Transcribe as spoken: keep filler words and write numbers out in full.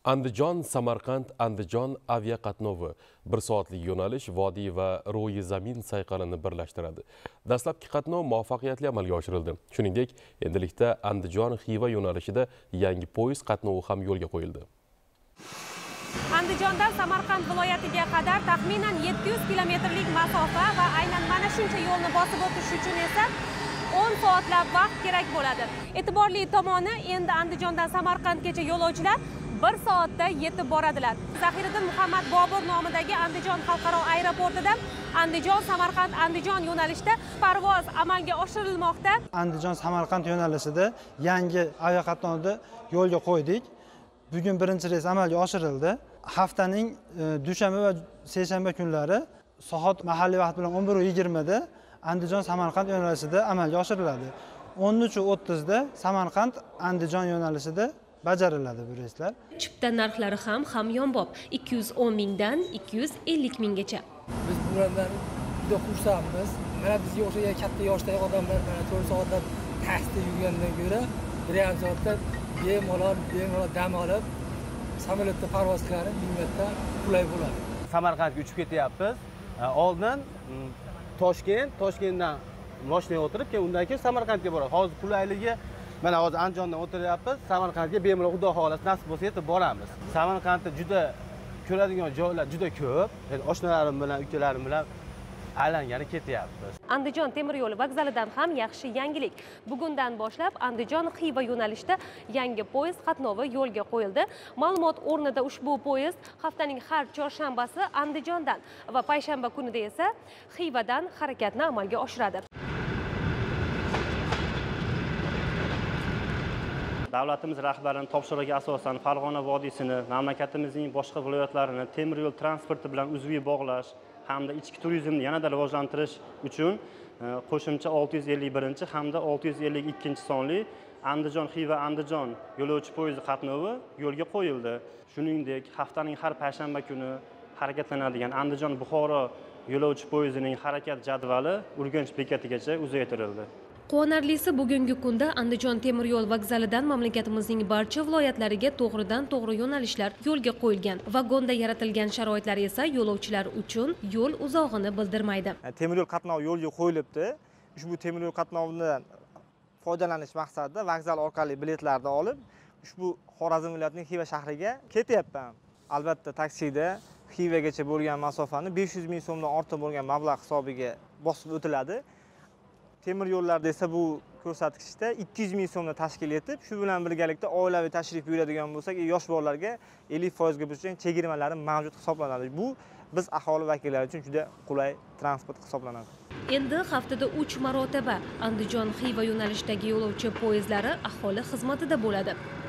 Andijon Samarqand Andijon aviaqatnovi bir soatlik yo'nalish vodiy va ro'yi zamin sayqalini birlashtiradi. Dastlabki qatnov muvaffaqiyatli amalga oshirildi. Shuningdek, endilikda Andijon Xiva yo'nalishida yangi poyezd qatnovi ham yo'lga qo'yildi. Andijondan Samarqand viloyatiga qadar taxminan yetti yuz kilometrlik masofa va aynan mana shuncha yo'lni bosib o'tish uchun esa o'n soatlab vaqt kerak bo'ladi. E'tiborli tomoni, endi Andijondan Samarqandgacha yo'lovchilar bir soatda yetib boradilar. Zahiriddin Muhammad Bobur nomidagi Andijon xalqaro aeroportidan Andijon Samarqand Andijon yo'nalishida parvoz amalga oshirilmoqda. Andijon Samarqand yo'nalishida yangi aviaqatnovni yo'lga qo'ydik. Bugun birinchi reys amalga oshirildi. Haftaning dushanba va seshanba kunlari soat mahalliy vaqt bilan o'n bir yigirma da Andijon Samarqand yo'nalishida amalga oshiriladi. o'n uch o'ttiz da Samarqand Andijon yo'nalishida bajariladi bu reyslar. Chipta narxlari ham hamyonbop ikki yuz o'n mingdan ikki yuz ellik minggacha. Biz bulardan juda xursandmiz. Mana bizga o'xshagan katta yoshdagi odamlar mana to'rt soatlab taksida yurgandan ko'ra bir yarim soatda bemalol bemalol dam olib samolyotda parvoz qilib mingatda qulay bo'ladi. Samarqandga uchib ketyapmiz. Oldin Toshkent, Toshkentdan mashinaga o'tirib, keyin undan keyin Samarqandga boramiz. Hozir qulayligi mana hozir Andijondan o'tiryapmiz. Samarqandga bemalol Xudo xolasa nasib bo'lsa yetib boramiz. Samarqandda juda ko'radigan joylar juda ko'p. Oshnalarim bilan, ukalarim bilan aylangani ketyapmiz. Andijon temir yo'l vokzalidan ham yaxshi yangilik. Bugundan boshlab Andijon Xiva yo'nalishida yangi poyezd qatnovi yo'lga qo'yildi. Ma'lumot o'rnida ushbu poyezd haftaning har chorshanbasi Andijondan va payshanba kunida esa Xivadan harakatni amalga oshiradi. Davlatimiz rahbarining topshirig'iga asosan Farg'ona vodiysini, mamlakatimizning boshqa viloyatlarini temir yo'l transporti bilan uzviy bog'lash hamda ichki turizmni yanada rivojlantirish uchun qo'shimcha olti yuz ellik birinchi hamda olti yuz ellik ikkinchi sonli Andijon Xiva Andijon yo'lovchi poyezdi qatnovi yo'lga qo'yildi. Shuningdek, haftaning har payshanba kuni harakatlanadigan Andijon Buxoro yo'lovchi poyezdining harakat jadvali Urganch bekatigacha uzaytirildi. Quvonarlisi, bugungi kunda Andijon temir yo'l vokzalidan mamlakatimizning barcha viloyatlariga to'g'ridan-to'g'ri yo'nalishlar yo'lga qo'yilgan. Vagonda yaratilgan sharoitlar esa yo'lovchilar uchun yo'l uzog'ini bildirmaydi. Temir yo'l qatnovi yo'lga qo'yilibdi. Ushbu temir yo'l qatnovidan foydalanish maqsadida vokzal orqali biletlarni olib, ushbu Xorazm viloyatining Xiva shahriga ketyapman. Albatta, taksida Xivagacha bo'lgan masofani besh yuz ming so'mdan ortiq bo'lgan mablag' hisobiga bosib o'tiladi. Temir yo'llarda esa bu ko'rsatkichda ikki yuz ming so'mni tashkil etib, shu bilan birgalikda oilaviy tashrif buyuradigan bo'lsak, yosh bolalarga ellik foiz ga bo'lgan chegirmalari mavjud hisoblanadi. Bu biz aholi vakillari uchun juda qulay transport hisoblanadi. Endi haftada uch marotaba Andijon Xiva yo'nalishidagi yo'lovchi poyezdlari aholi xizmatida bo'ladi.